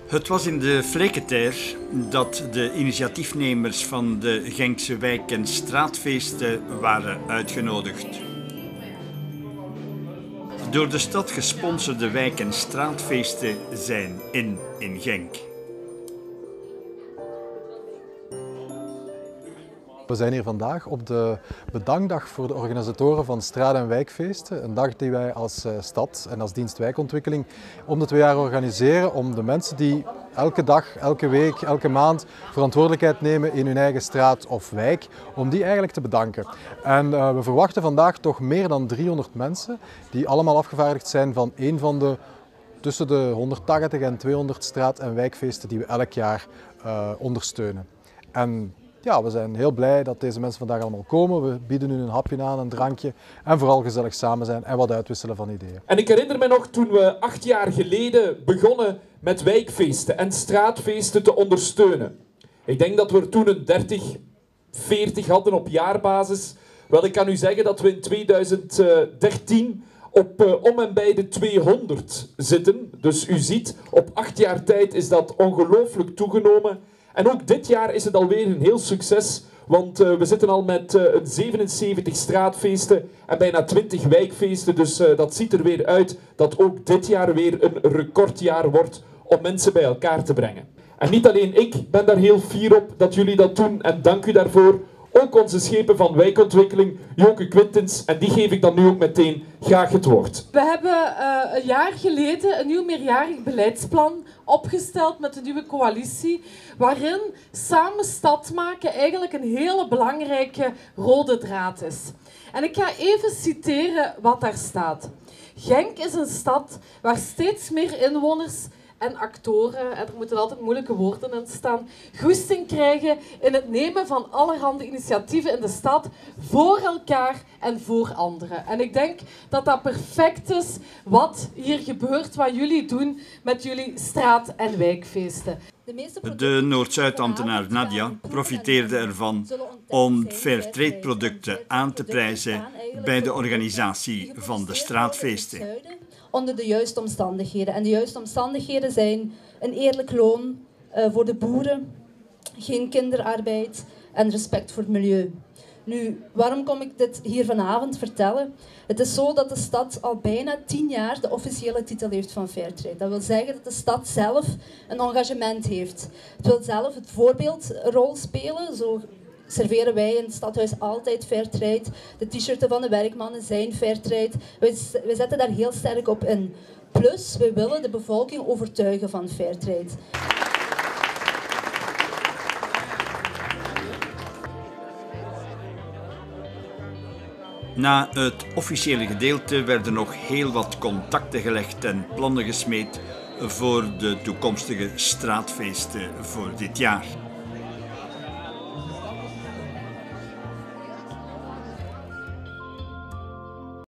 Het was in de Fleketer dat de initiatiefnemers van de Genkse wijk- en straatfeesten waren uitgenodigd. Door de stad gesponsorde wijk- en straatfeesten zijn in Genk. We zijn hier vandaag op de bedankdag voor de organisatoren van straat- en wijkfeesten. Een dag die wij als stad en als dienst wijkontwikkeling om de 2 jaar organiseren om de mensen die elke dag, elke week, elke maand verantwoordelijkheid nemen in hun eigen straat of wijk, om die eigenlijk te bedanken. En we verwachten vandaag toch meer dan 300 mensen die allemaal afgevaardigd zijn van een van de tussen de 180 en 200 straat- en wijkfeesten die we elk jaar ondersteunen. En ja, we zijn heel blij dat deze mensen vandaag allemaal komen. We bieden hun een hapje aan, een drankje en vooral gezellig samen zijn en wat uitwisselen van ideeën. En ik herinner me nog toen we 8 jaar geleden begonnen met wijkfeesten en straatfeesten te ondersteunen. Ik denk dat we er toen een 30, 40 hadden op jaarbasis. Wel, ik kan u zeggen dat we in 2013 op om en bij de 200 zitten. Dus u ziet, op 8 jaar tijd is dat ongelooflijk toegenomen. En ook dit jaar is het alweer een heel succes, want we zitten al met 77 straatfeesten en bijna 20 wijkfeesten. Dus dat ziet er weer uit dat ook dit jaar weer een recordjaar wordt om mensen bij elkaar te brengen. En niet alleen ik ben daar heel fier op dat jullie dat doen en dank u daarvoor. Ook onze schepen van wijkontwikkeling, Joke Quintens, en die geef ik dan nu ook meteen graag het woord. We hebben een jaar geleden een nieuw meerjarig beleidsplan opgesteld met de nieuwe coalitie, waarin samen stad maken eigenlijk een hele belangrijke rode draad is. En ik ga even citeren wat daar staat. Genk is een stad waar steeds meer inwoners en actoren, en er moeten altijd moeilijke woorden in staan, goesting krijgen in het nemen van allerhande initiatieven in de stad voor elkaar en voor anderen. En ik denk dat dat perfect is wat hier gebeurt, wat jullie doen met jullie straat- en wijkfeesten. De Noord-Zuid-ambtenaar Nadia profiteerde ervan om Fairtrade producten aan te prijzen bij de organisatie van de straatfeesten. Onder de juiste omstandigheden. En de juiste omstandigheden zijn een eerlijk loon voor de boeren, geen kinderarbeid en respect voor het milieu. Nu, waarom kom ik dit hier vanavond vertellen? Het is zo dat de stad al bijna 10 jaar de officiële titel heeft van Fairtrade. Dat wil zeggen dat de stad zelf een engagement heeft. Het wil zelf het voorbeeldrol spelen. Zo serveren wij in het stadhuis altijd Fairtrade. De t-shirten van de werkmannen zijn Fairtrade. We zetten daar heel sterk op in. Plus, we willen de bevolking overtuigen van Fairtrade. Na het officiële gedeelte werden nog heel wat contacten gelegd en plannen gesmeed voor de toekomstige straatfeesten voor dit jaar.